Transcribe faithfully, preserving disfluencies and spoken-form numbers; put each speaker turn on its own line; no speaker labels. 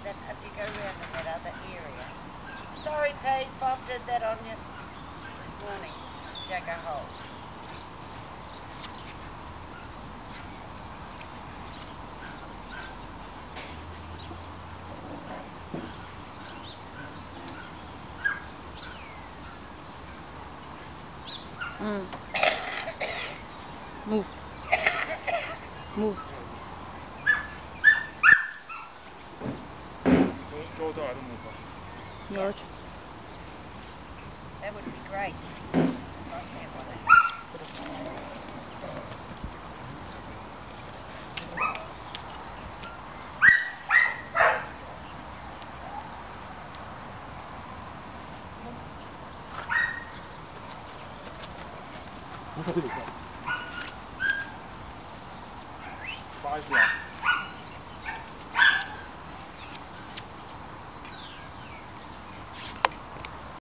then have you go round in that other area. Sorry, Pete, Bob did that on you this morning. Dug a hole.
Mm. Move. Move.
저도 알아 먹어.
그렇지.
That would be great.
맛이야.